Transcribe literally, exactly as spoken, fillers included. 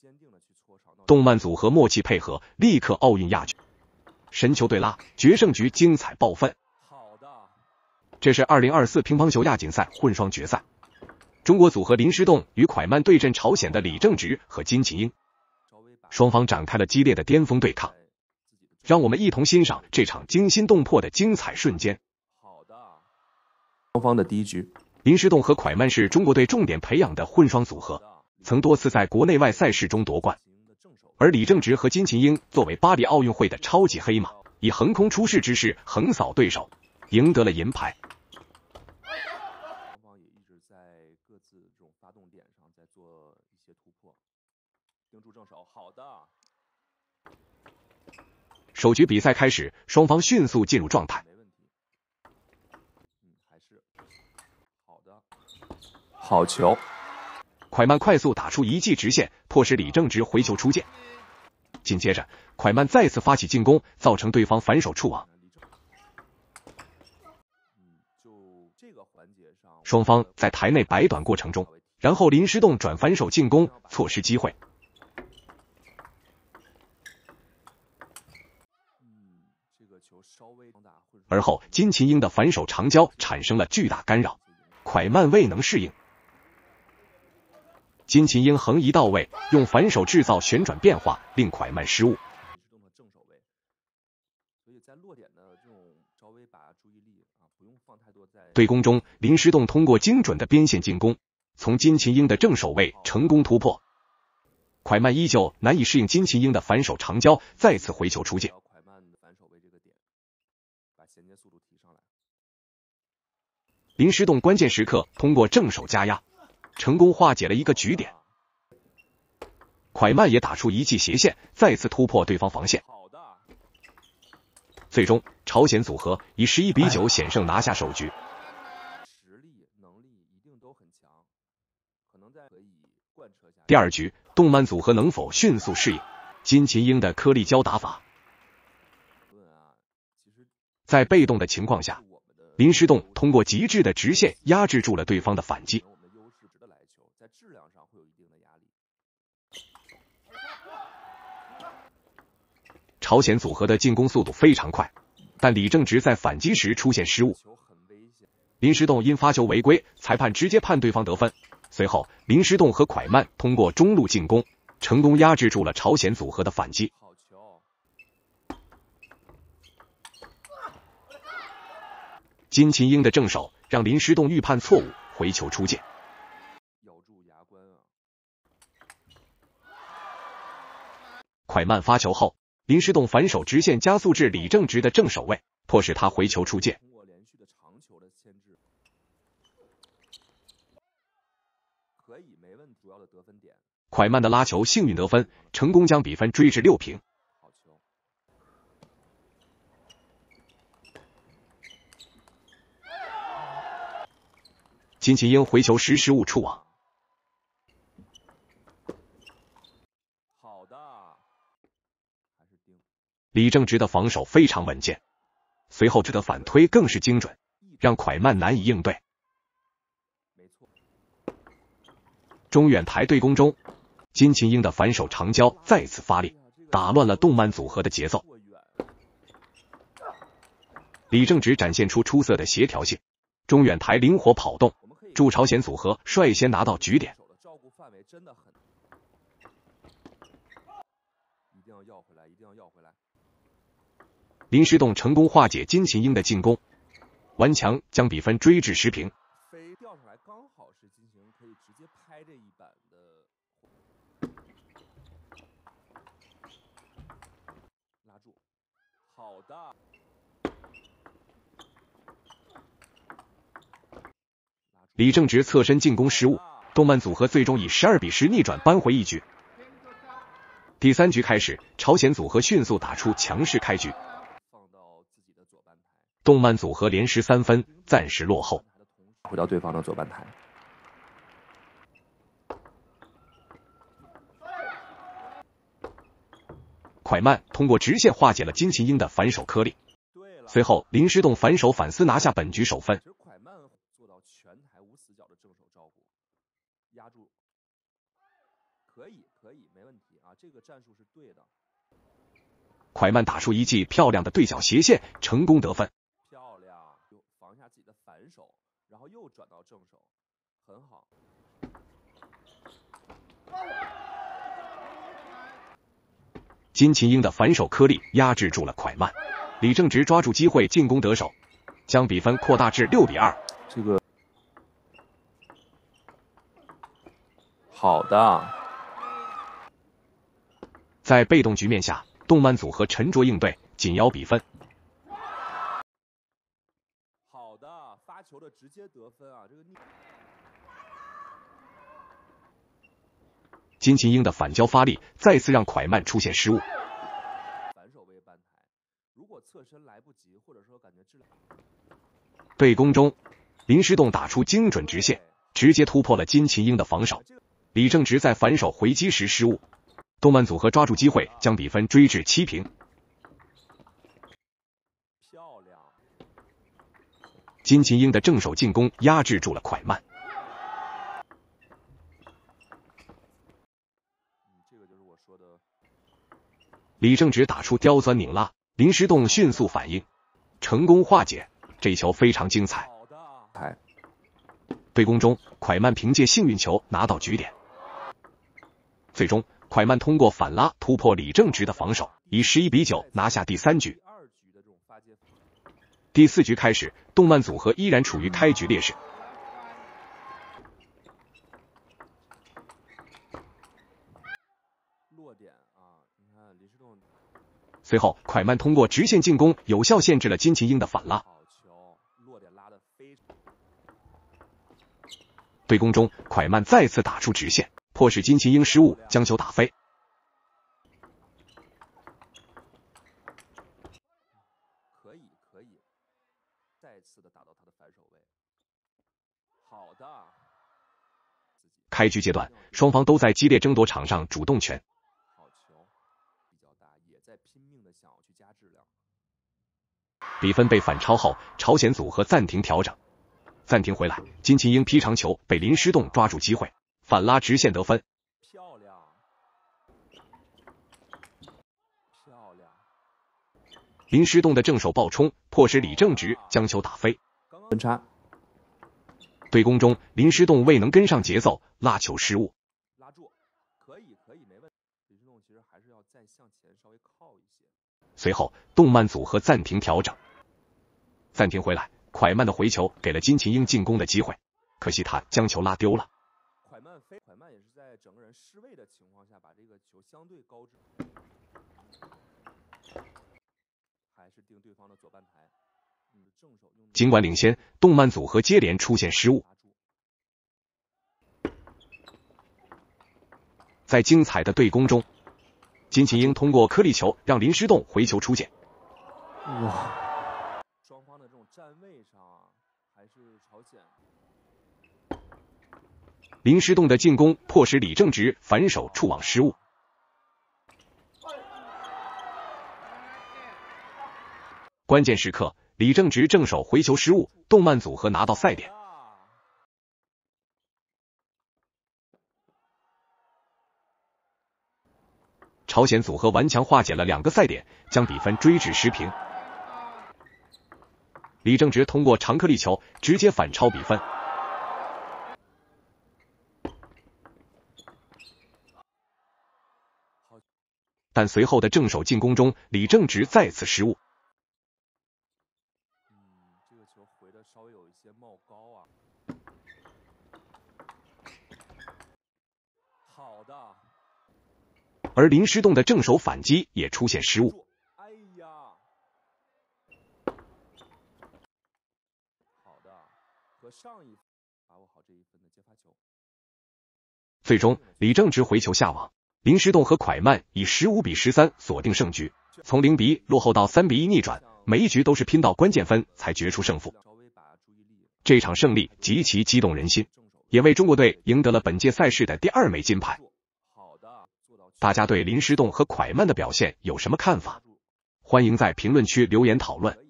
动漫组合默契配合，力克奥运亚军。神球对拉，决胜局精彩爆分。这是二零二四乒乓球亚锦赛混双决赛，中国组合林诗栋与蒯曼对阵朝鲜的李正直和金琴英，双方展开了激烈的巅峰对抗。让我们一同欣赏这场惊心动魄的精彩瞬间。 双方的第一局， 林诗栋和蒯曼是中国队重点培养的混双组合，曾多次在国内外赛事中夺冠。而李正直和金琴英作为巴黎奥运会的超级黑马，以横空出世之势横扫对手，赢得了银牌。 双方也一直在各自这种发动点上在做一些突破，盯住正手，好的。 首局比赛开始，双方迅速进入状态。 没问题。嗯，还是好的，好球。 蒯曼快速打出一记直线，迫使李正直回球出界。紧接着，蒯曼再次发起进攻，造成对方反手触网。双方在台内摆短过程中，然后林诗栋转反手进攻，错失机会。而后金琴英的反手长交产生了巨大干扰，蒯曼未能适应。金琴英横移到位，用反手制造旋转变化，令蒯曼失误。对攻中，林诗栋通过精准的边线进攻，从金琴英的正手位成功突破。蒯曼依旧难以适应金琴英的反手长交，再次回球出界。林诗栋关键时刻通过正手加压，成功化解了一个局点。蒯曼也打出一记斜线，再次突破对方防线。最终，朝鲜组合以十一比九险胜拿下首局。第二局，动漫组合能否迅速适应金琴英的颗粒胶打法？在被动的情况下，林诗栋通过极致的直线压制住了对方的反击。朝鲜组合的进攻速度非常快，但李正直在反击时出现失误，林诗栋因发球违规，裁判直接判对方得分。随后，林诗栋和蒯曼通过中路进攻，成功压制住了朝鲜组合的反击。金琴英的正手让林诗栋预判错误，回球出界。蒯曼发球后，林诗栋反手直线加速至李正直的正手位，迫使他回球出界。蒯曼的拉球幸运得分，成功将比分追至六平。金琴英回球时失误触网。 好的， 李正直的防守非常稳健，随后这的反推更是精准，让蒯曼难以应对。中远台对攻中，金琴英的反手长交再次发力，打乱了动漫组合的节奏。李正直展现出出色的协调性，中远台灵活跑动，助朝鲜组合率先拿到局点。林诗栋成功化解金琴英的进攻，顽强将比分追至十平。 飞吊上来刚好是金琴英可以直接拍这一板的，拉住，好的。 李正直侧身进攻失误，动漫组合最终以十二比十逆转扳回一局。第三局开始，朝鲜组合迅速打出强势开局，动漫组合连失三分，暂时落后。 回到对方的左半台， 蒯曼通过直线化解了金琴英的反手颗粒，随后林诗栋反手反撕拿下本局首分。 蒯曼做到全台无死角的正手照顾，压住，可以。 可以，没问题啊，这个战术是对的。 蒯曼打出一记漂亮的对角斜线，成功得分。 漂亮，就防下自己的反手，然后又转到正手，很好。 金琴英的反手颗粒压制住了蒯曼，李正直抓住机会进攻得手，将比分扩大至六比二。 这个好的， 在被动局面下，动漫组合沉着应对，紧咬比分。 好的，发球的直接得分啊！这个金琴英的反交发力再次让蒯曼出现失误。 反手位半台，如果侧身来不及，或者说感觉质量。 对攻中，林诗栋打出精准直线，直接突破了金琴英的防守。李正直在反手回击时失误，动漫组合抓住机会将比分追至七平。 漂亮！ 金琴英的正手进攻压制住了蒯曼。 这个就是我说的。 李正直打出刁钻拧拉，林诗栋迅速反应，成功化解。这一球非常精彩。 好的， 对攻中，蒯曼凭借幸运球拿到局点。最终，蒯曼通过反拉突破李正直的防守，以十一比九拿下第三局。第四局开始，动漫组合依然处于开局劣势。 落点啊，你看林诗栋。 随后，蒯曼通过直线进攻，有效限制了金琴英的反拉。 好球，落点拉得非常。 对攻中，蒯曼再次打出直线，迫使金琴英失误，将球打飞。 可以，可以，再次的打到他的反手位。好的。 开局阶段，双方都在激烈争夺场上主动权。 好球，比较大，也在拼命的想要去加质量。 比分被反超后，朝鲜组合暂停调整。暂停回来，金琴英劈长球被林诗栋抓住机会，反拉直线得分。 漂亮，漂亮！ 林诗栋的正手爆冲，迫使李正直将球打飞。 分差。 对攻中，林诗栋未能跟上节奏，拉球失误。 拉住，可以，可以，没问题。林诗栋其实还是要再向前稍微靠一些。 随后，动漫组合暂停调整。暂停回来，蒯曼的回球给了金琴英进攻的机会，可惜他将球拉丢了。 蒯曼飞，蒯曼也是在整个人失位的情况下，把这个球相对高置，还是定对方的左半台。嗯，正手用。 尽管领先，动漫组合接连出现失误。在精彩的对攻中，金琴英通过颗粒球让林诗栋回球出界。 哇！双方的这种站位上啊，还是朝鲜。 林诗栋的进攻迫使李正直反手触网失误。关键时刻，李正直正手回球失误，动漫组合拿到赛点。朝鲜组合顽强化解了两个赛点，将比分追至十平。李正直通过长颗粒球直接反超比分。但随后的正手进攻中，李正直再次失误。 嗯，这个球回的稍微有一些冒高啊。好的。 而林诗栋的正手反击也出现失误。 哎呀，好的，和上一把握好这一分的接发球。 最终，李正直回球下网，林诗栋和蒯曼以十五比十三锁定胜局，从零比一落后到三比一逆转，每一局都是拼到关键分才决出胜负。这场胜利极其激动人心，也为中国队赢得了本届赛事的第二枚金牌。大家对林诗栋和蒯曼的表现有什么看法？欢迎在评论区留言讨论。